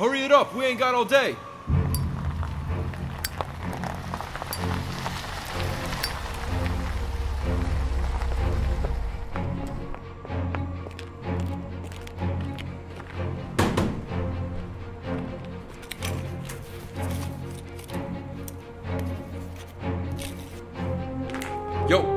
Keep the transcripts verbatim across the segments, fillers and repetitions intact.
Hurry it up, we ain't got all day. Yo.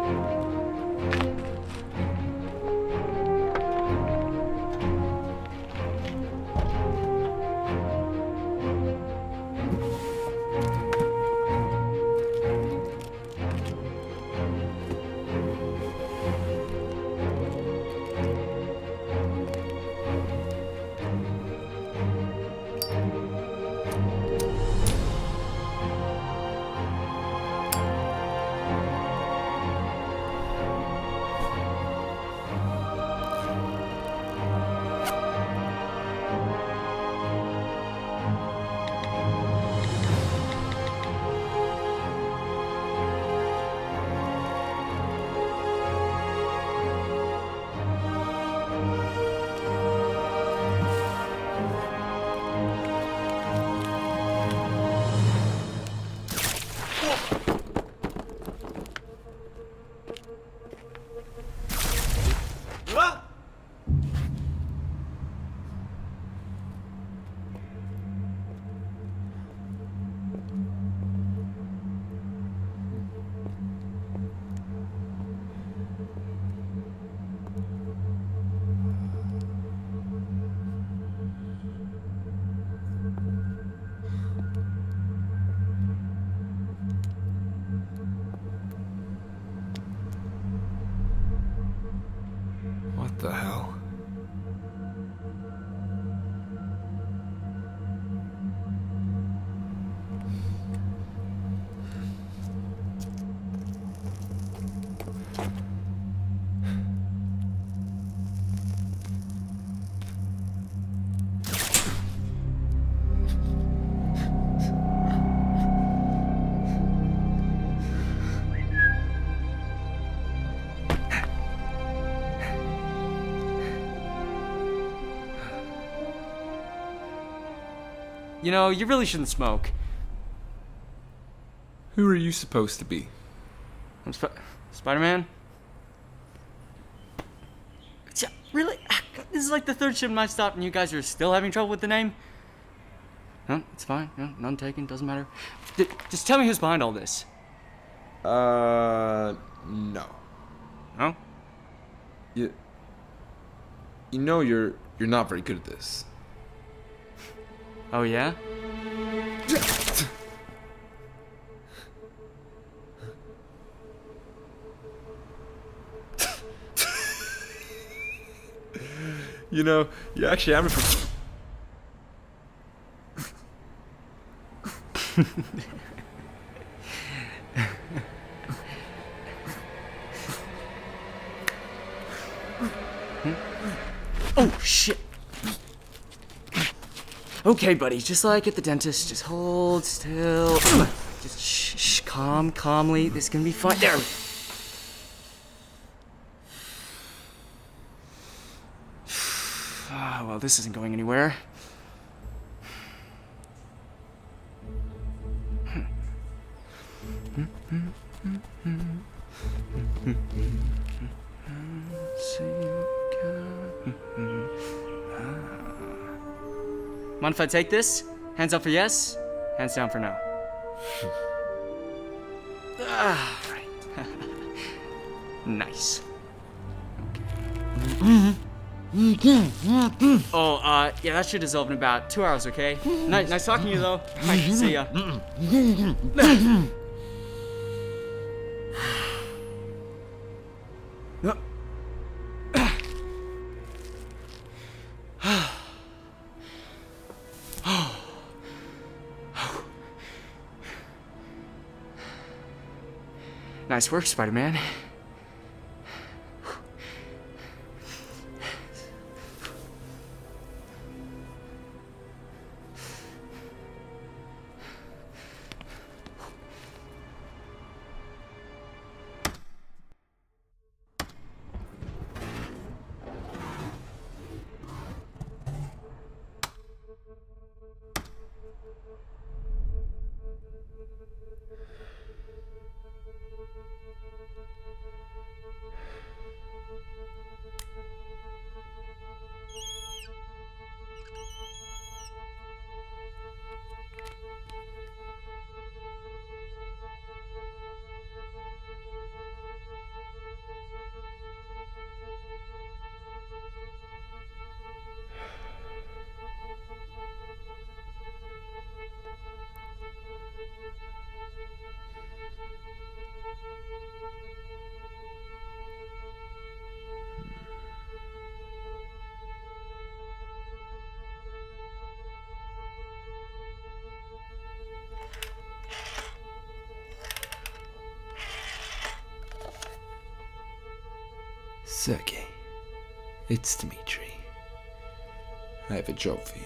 What the hell? You know, you really shouldn't smoke. Who are you supposed to be? I'm Sp Spider-Man? Yeah, really? This is like the third ship might stop and you guys are still having trouble with the name? No, it's fine. No, none taken. Doesn't matter. D just tell me who's behind all this. Uh, no. No? You, you know you're you're not very good at this. Oh, yeah? You know, you actually haven't. Oh, shit. Okay, buddy, just like at the dentist, just hold still. Just shh, shh, calm, calmly. This is gonna be fine. There. Ah, well, this isn't going anywhere. Mind if I take this? Hands up for yes, hands down for no. Ah, right. Nice. Okay. Oh, uh, yeah, that should dissolve in about two hours, okay? Nice, nice talking to you, though. Right, see ya. Nice work, Spider-Man. Sergey, it's Dmitri. I have a job for you.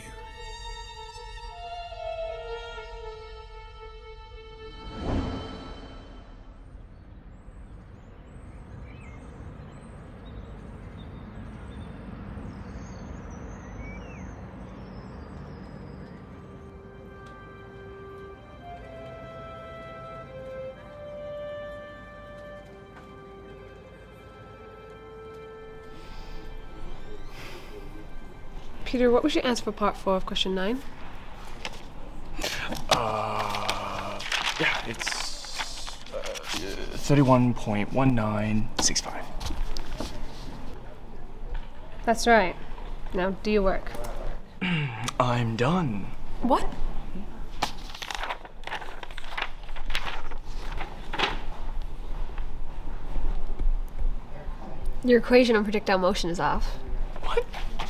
Peter, what was your answer for part four of question nine? Uh, yeah, it's uh, thirty-one point one nine six five. That's right. Now do your work. I'm done. What? Your equation on projectile motion is off. What?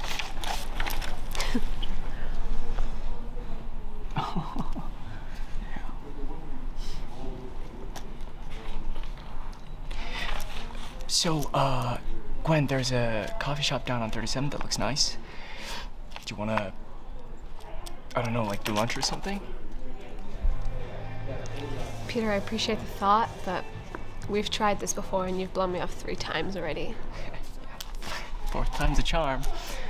So, uh, Gwen, there's a coffee shop down on thirty-seventh that looks nice. Do you wanna, I don't know, like do lunch or something? Peter, I appreciate the thought, but we've tried this before and you've blown me off three times already. Fourth time's a charm.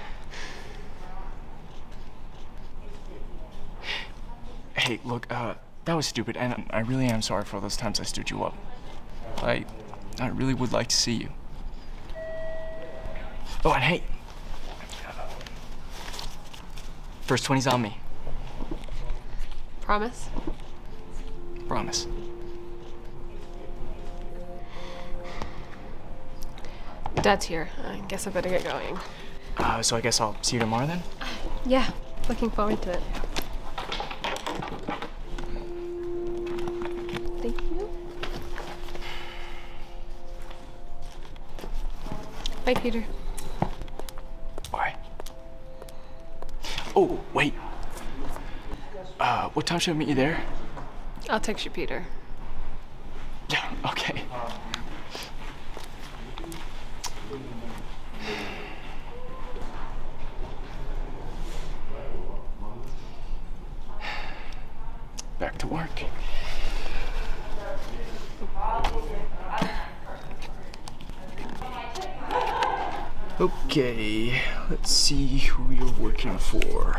Hey, look, uh, that was stupid, and I really am sorry for those times I stood you up. I, I really would like to see you. Oh, and hey, first twenty's on me. Promise? Promise. Dad's here. I guess I better get going. Uh, so I guess I'll see you tomorrow then? Yeah, looking forward to it. Thank you. Bye, Peter. Bye. Oh, wait. Uh, what time should I meet you there? I'll text you, Peter. Yeah, okay. Back to work. Okay, let's see who you're working for.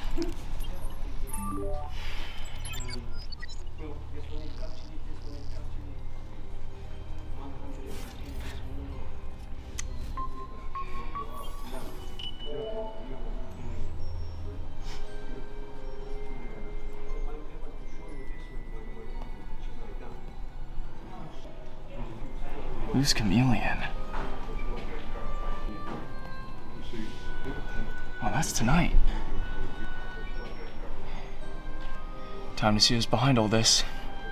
Who's Chameleon? Well, that's tonight. Time to see who's behind all this.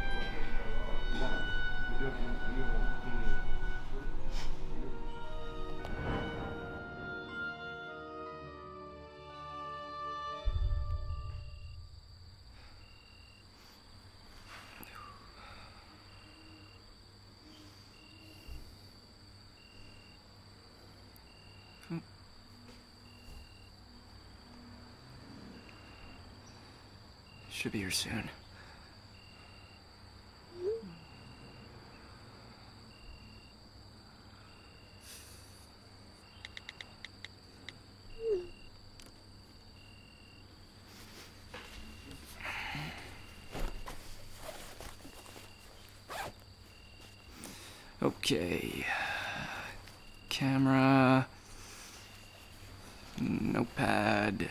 Should be here soon. Okay. Camera. Notepad.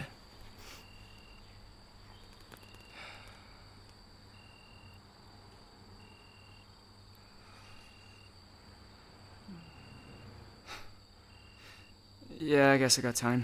Yeah, I guess I got time.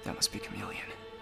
That must be Chameleon.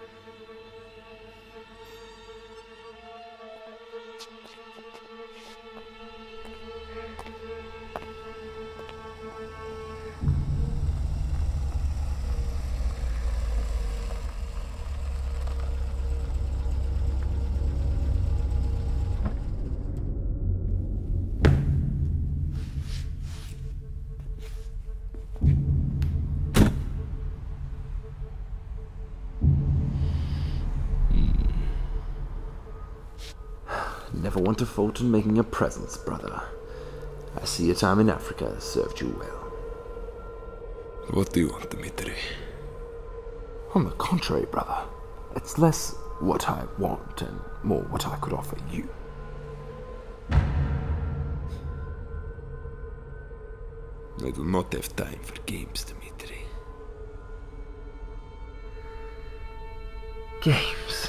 Never want a fault in making a presence, brother. I see your time in Africa served you well. What do you want, Dmitri? On the contrary, brother. It's less what I want and more what I could offer you. I do not have time for games, Dmitri. Games.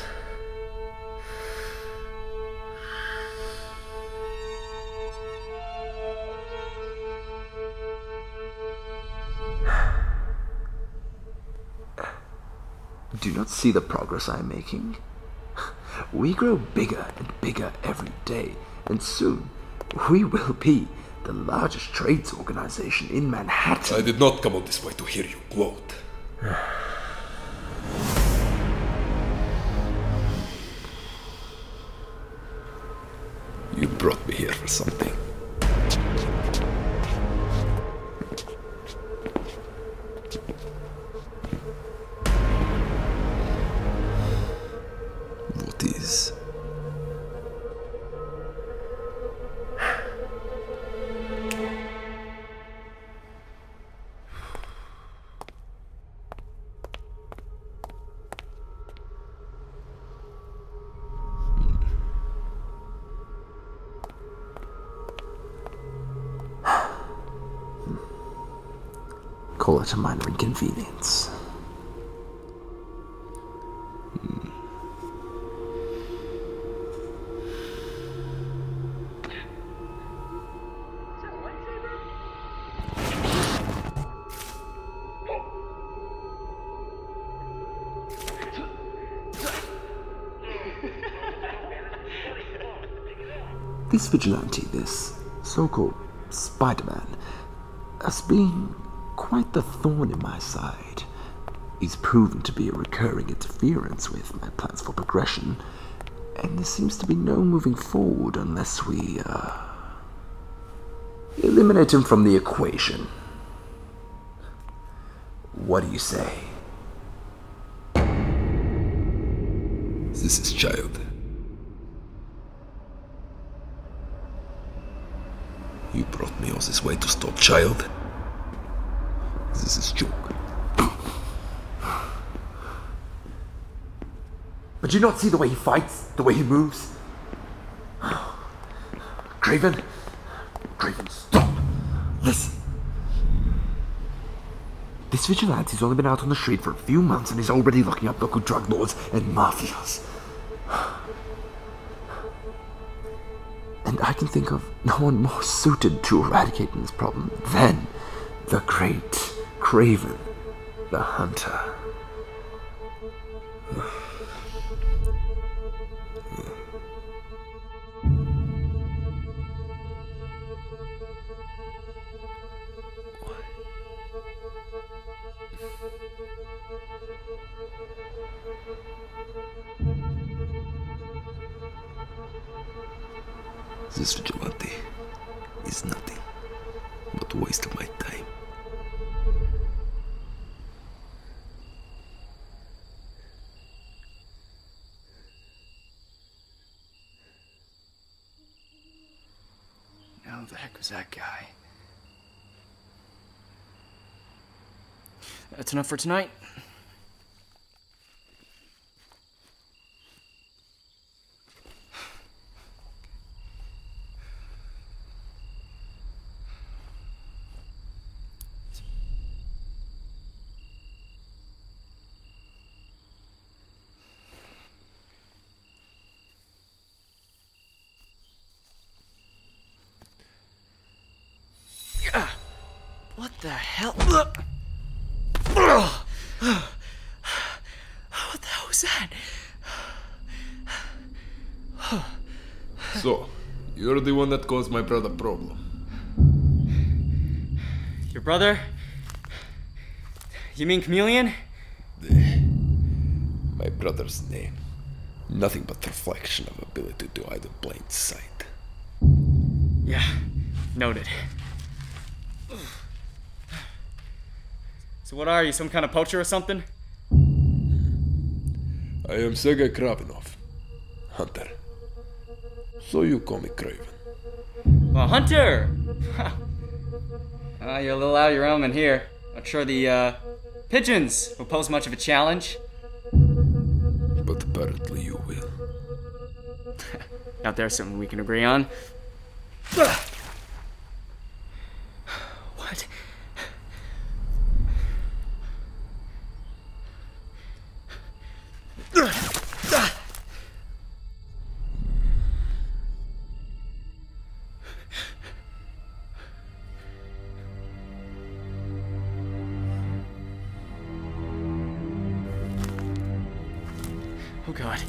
Do you not see the progress I am making? We grow bigger and bigger every day, and soon we will be the largest trades organization in Manhattan. I did not come out this way to hear you gloat. You brought me here for something. What is? Call it a minor inconvenience. This vigilante, this so-called Spider-Man, has been quite the thorn in my side. He's proven to be a recurring interference with my plans for progression, and there seems to be no moving forward unless we, uh, eliminate him from the equation. What do you say? This is Child. You brought me all this way to stop Child? This is joke. But do you not see the way he fights? The way he moves? Craven? Craven, stop! Listen. This vigilante's only been out on the street for a few months and he's already locking up local drug lords and mafias. And I can think of no one more suited to eradicating this problem than the great Craven, the Hunter. This vigilante is nothing but a waste of my time. Now, who the heck was that guy? That's enough for tonight. What the hell? You're the one that caused my brother problem. Your brother? You mean Chameleon? My brother's name. Nothing but reflection of ability to hide in plain sight. Yeah, noted. So what are you, some kind of poacher or something? I am Sergei Kravinov, hunter. So you call me Craven. A hunter! uh, you're a little out of your element here. Not sure the uh, pigeons will pose much of a challenge. But apparently you will. Now there's something we can agree on. What? Oh God.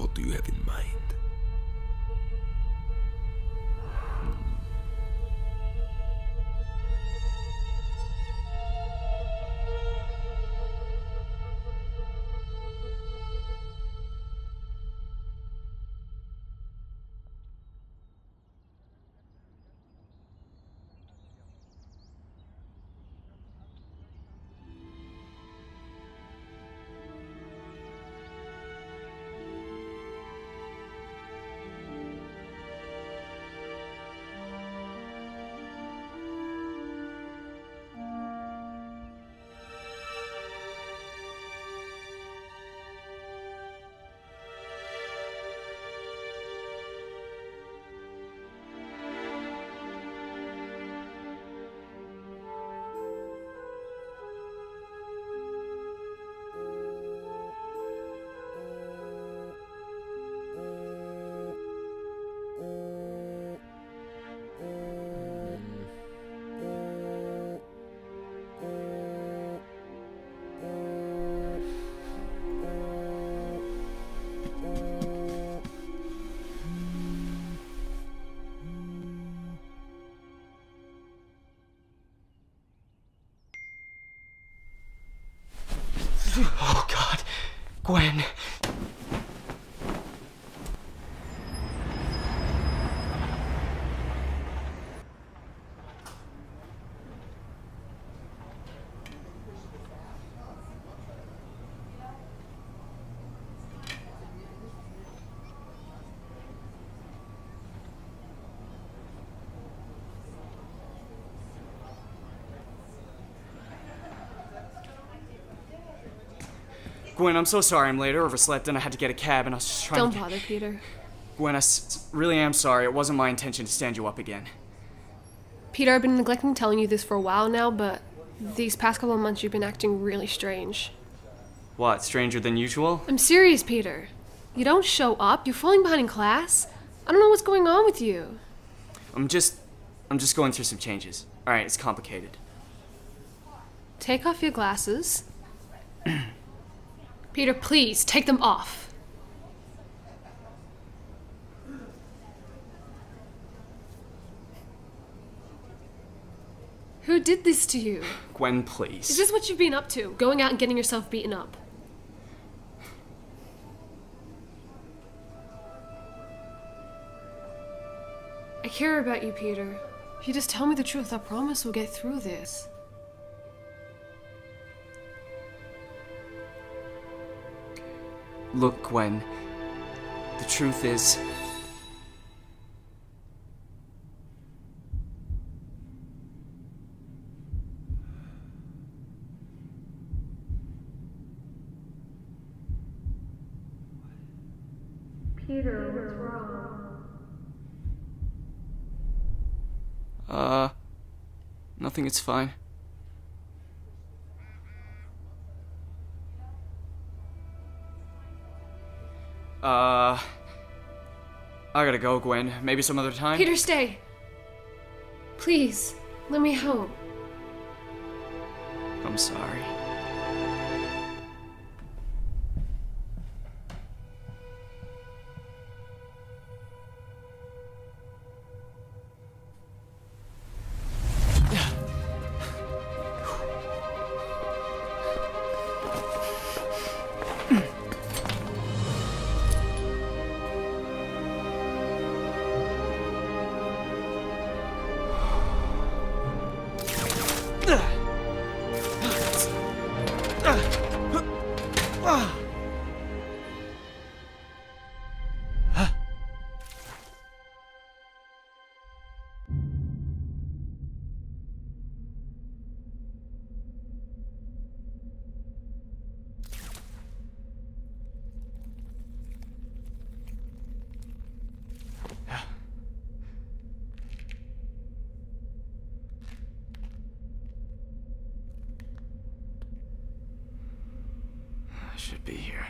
What do you have in mind? Oh, God. Gwen. Gwen, I'm so sorry I'm late. I overslept and I had to get a cab and I was just trying Don't to... bother, Peter. Gwen, I s really am sorry. It wasn't my intention to stand you up again. Peter, I've been neglecting telling you this for a while now, but these past couple of months you've been acting really strange. What, stranger than usual? I'm serious, Peter. You don't show up. You're falling behind in class. I don't know what's going on with you. I'm just... I'm just going through some changes. Alright, it's complicated. Take off your glasses. Peter, please, take them off. Who did this to you? Gwen, please. Is this what you've been up to? Going out and getting yourself beaten up? I care about you, Peter. If you just tell me the truth, I promise we'll get through this. Look, Gwen. The truth is... Peter, what's wrong? Uh... Nothing, it's fine. Uh... I gotta go, Gwen. Maybe some other time? Peter, stay. Please, let me home. I'm sorry. I should be here.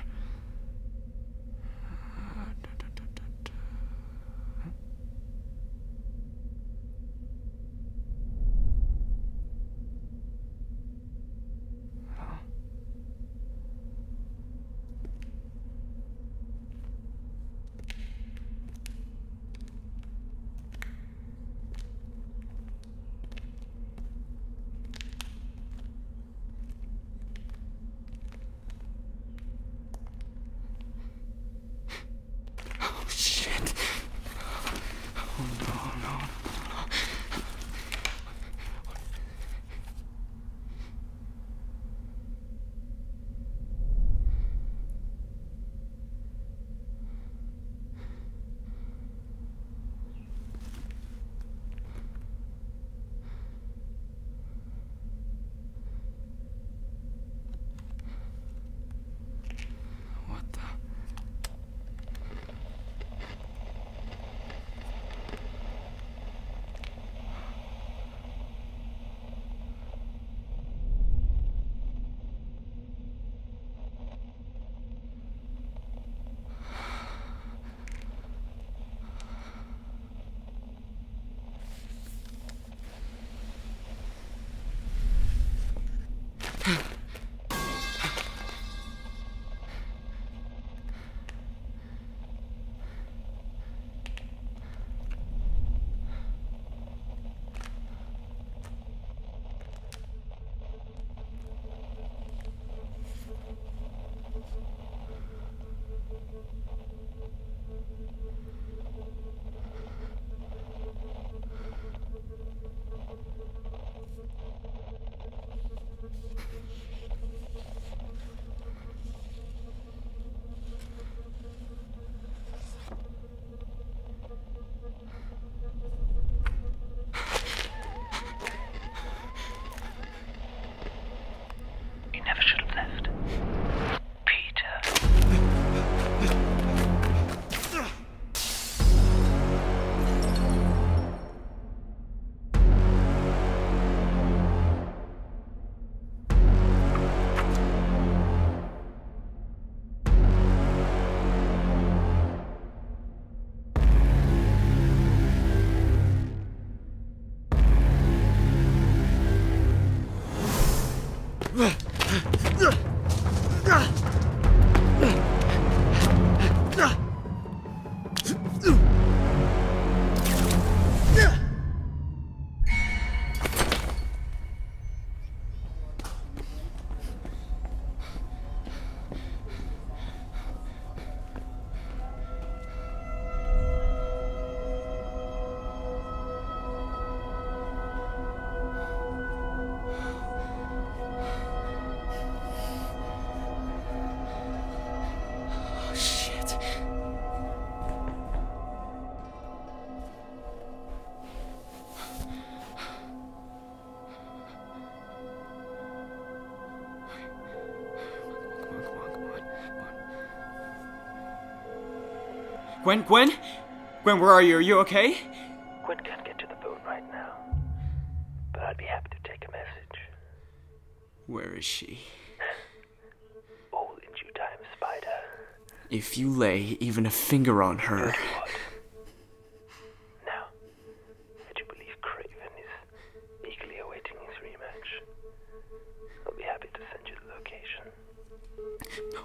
Gwen, Gwen? Gwen, where are you? Are you okay? Gwen can't get to the phone right now, but I'd be happy to take a message. Where is she? All in due time, Spider. If you lay even a finger on her... Guess what? Now that you believe Craven is eagerly awaiting his rematch, I'll be happy to send you the location. No.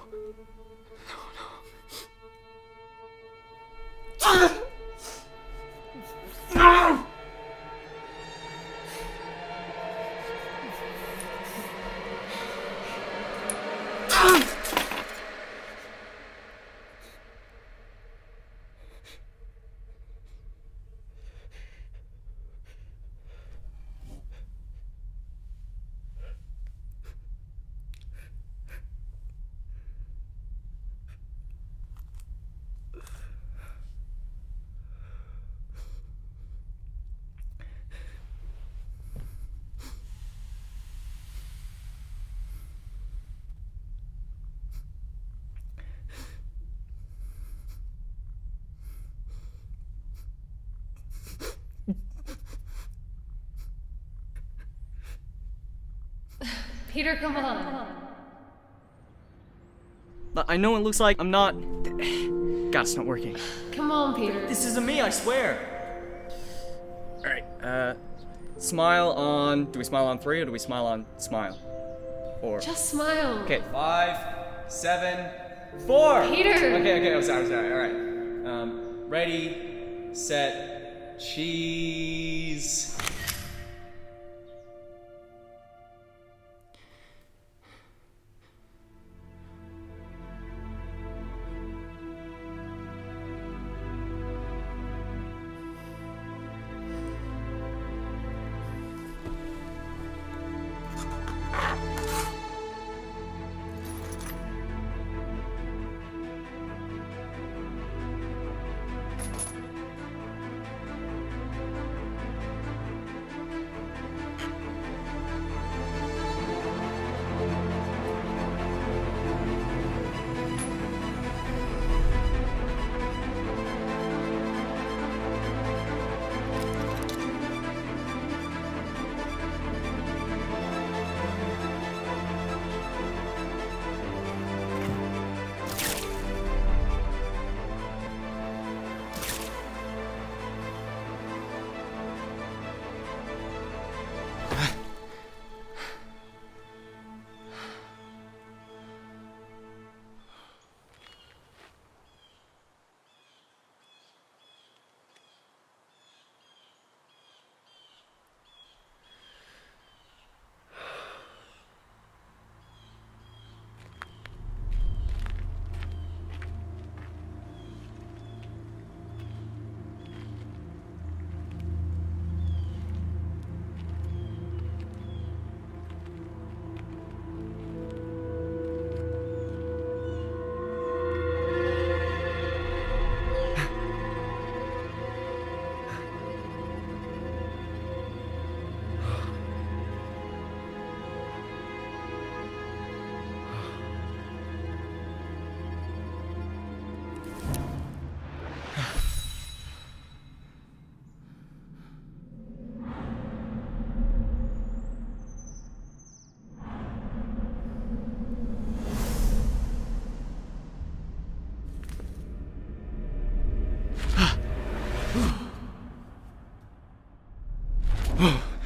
Peter, come on. I know it looks like I'm not... God, it's not working. Come on, Peter. This isn't me, I swear. Alright, uh... smile on... Do we smile on three or do we smile on smile? Or... Just smile. Okay, five, seven, four! Peter! Okay, okay, I'm sorry, I'm sorry, alright. Um, ready, set, cheese...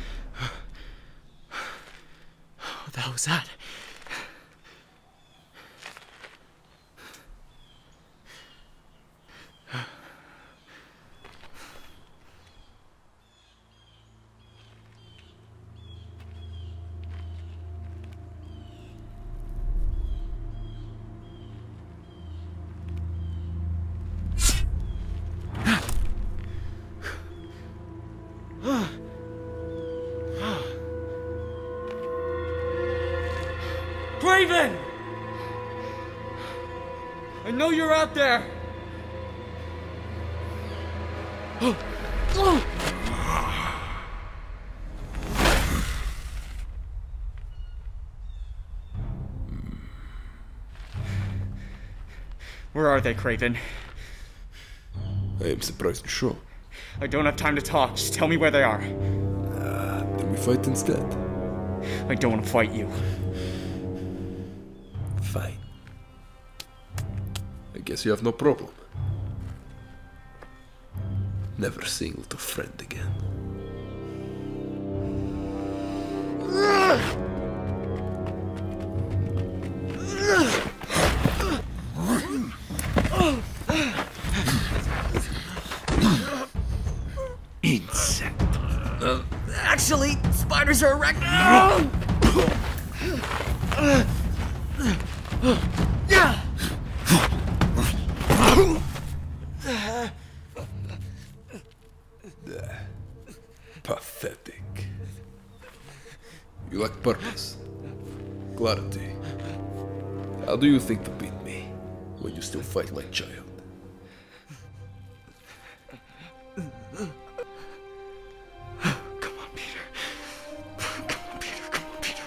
What the hell was that? Craven! I know you're out there! Where are they, Craven? I am surprised you show. I don't have time to talk. Just tell me where they are. Uh, then we fight instead. I don't want to fight you. Fine. I guess you have no problem. Never seeing little friend again. Insect. Uh, actually, spiders are arachnid. Yeah. Pathetic. You lack purpose, clarity. How do you think to beat me when you still fight like child? Come on, Peter. Come on, Peter. Come on, Peter.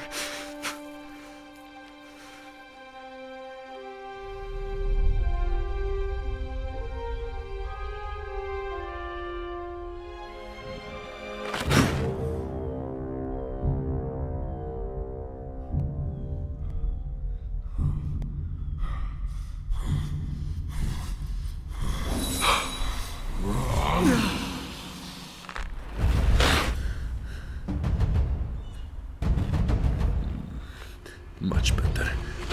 Much better.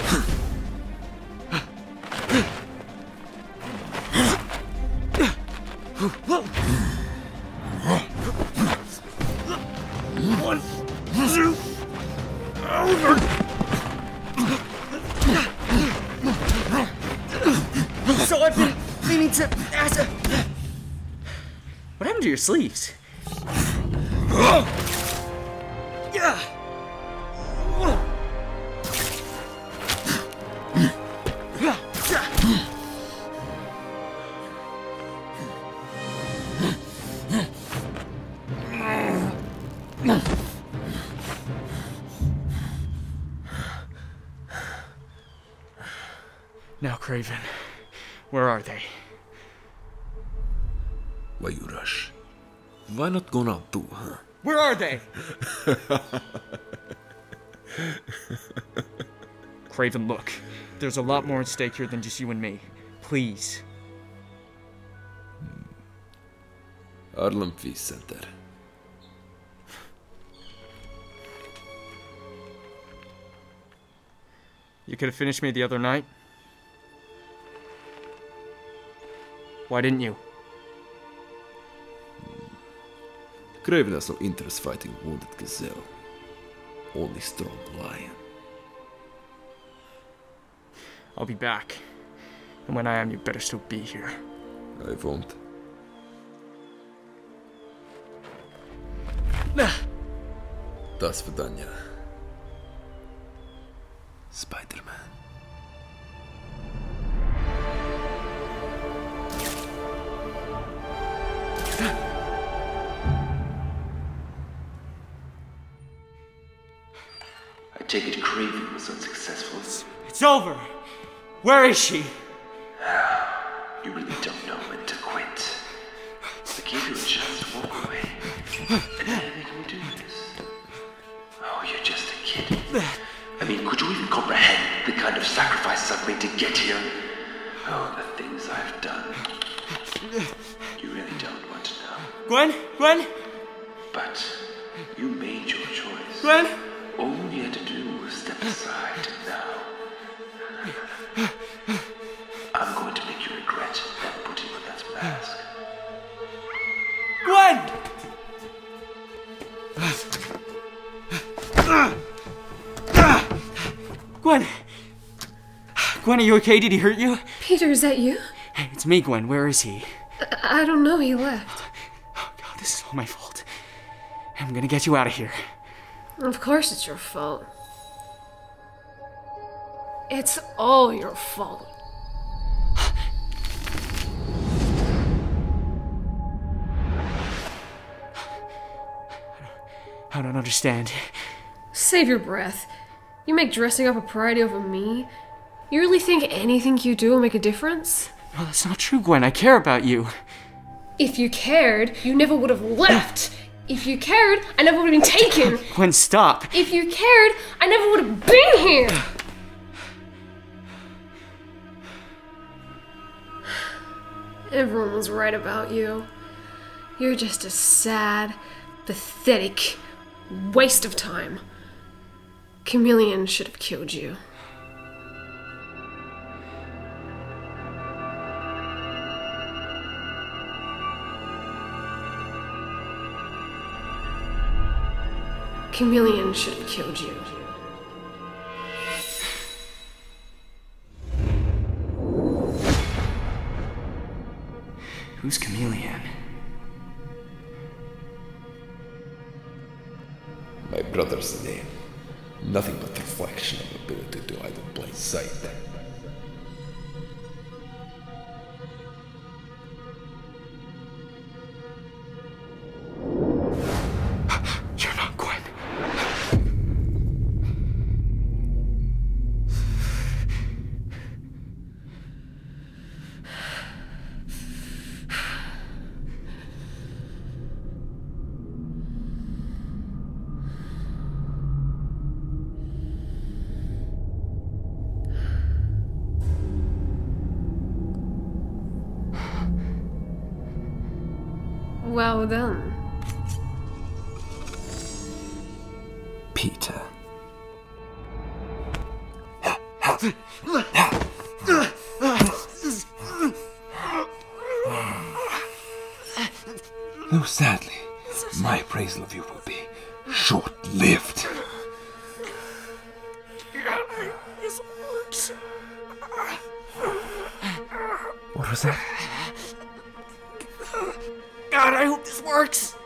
One, two, over. So I've been meaning to ask. A... What happened to your sleeves? Yeah. Now, Craven, where are they? Why you rush? Why not go now too, huh? Where are they? Craven, look. There's a lot more at stake here than just you and me. Please. Harlem Peace Center. You could have finished me the other night. Why didn't you? Craven has no interest fighting wounded gazelle. Only strong lion. I'll be back. And when I am, you better still be here. I won't. До свидания. Spider-Man. I take it Craven was unsuccessful. It's over! Where is she? You really don't know when to quit. I gave you a chance to walk away. And now you're making me do this. Oh, you're just a kid. I mean, could you even comprehend the kind of sacrifices I've made to get here? Oh, the things I've done. You really don't want to know. Gwen? Gwen? But you made your choice. Gwen? All you had to do was step aside now. I'm going to make you regret not putting on that mask. Gwen! Gwen! Gwen, are you okay? Did he hurt you? Peter, is that you? Hey, it's me, Gwen. Where is he? I, I don't know. He left. Oh, God, this is all my fault. I'm gonna get you out of here. Of course it's your fault. It's all your fault. I don't understand. Save your breath. You make dressing up a priority over me? You really think anything you do will make a difference? No, that's not true, Gwen. I care about you. If you cared, you never would have left. If you cared, I never would have been taken. Gwen, stop. If you cared, I never would have been here. Everyone was right about you. You're just a sad, pathetic waste of time. Chameleon should have killed you. Chameleon should have killed you. Who's Chameleon? My brother's name. Nothing but reflection of ability to hide in plain sight. You're not Gwen. Well done. Peter. Though sadly, my appraisal of you will be short-lived. This works. What was that? God, I hope this works.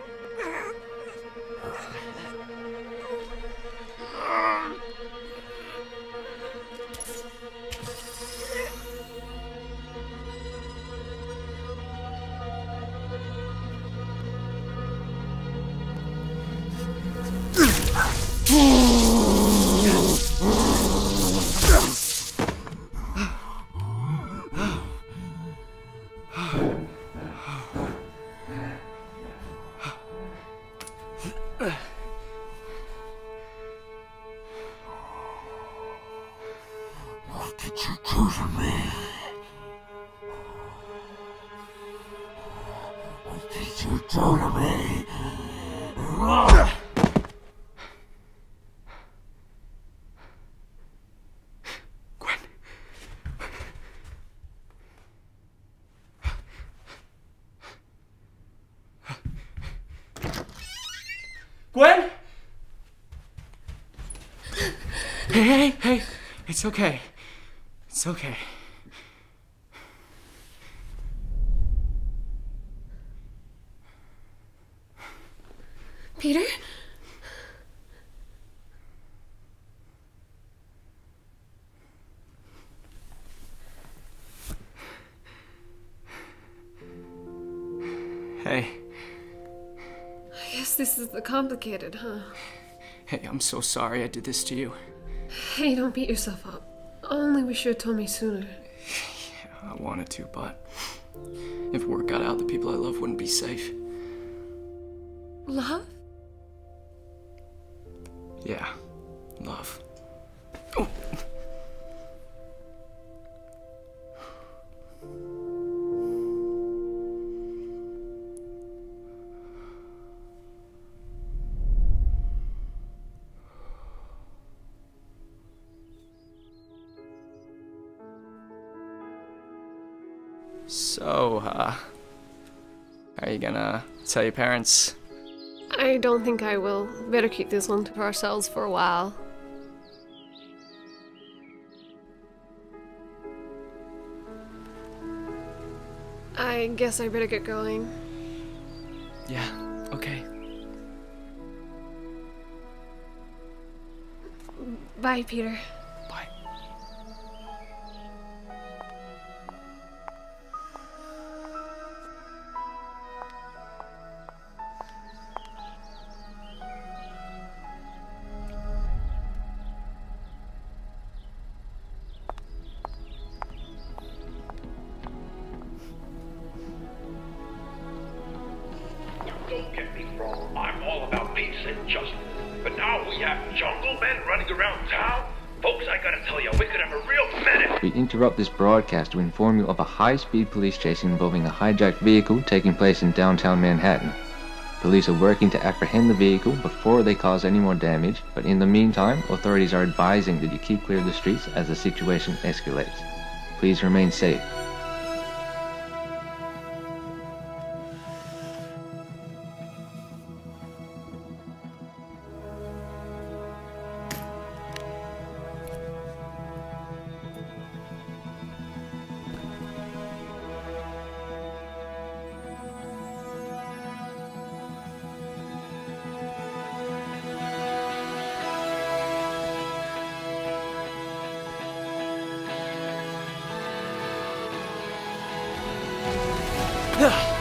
What did you do to me? What did you do to me? Gwen. Gwen? Hey, hey, hey. It's okay. It's okay. Peter? Hey. I guess this is the complicated, huh? Hey, I'm so sorry I did this to you. Hey, don't beat yourself up. I only wish you had told me sooner. Yeah, I wanted to, but if word got out, the people I love wouldn't be safe. Love? Yeah, love. Oh. So, uh, are you gonna tell your parents? I don't think I will. Better keep this one to ourselves for a while. I guess I better get going. Yeah, okay. Bye, Peter. Bye. and just. But now we have jungle men running around town? Folks, I gotta tell you, we could have a real menace. We interrupt this broadcast to inform you of a high-speed police chase involving a hijacked vehicle taking place in downtown Manhattan. Police are working to apprehend the vehicle before they cause any more damage, but in the meantime, authorities are advising that you keep clear of the streets as the situation escalates. Please remain safe. Yeah.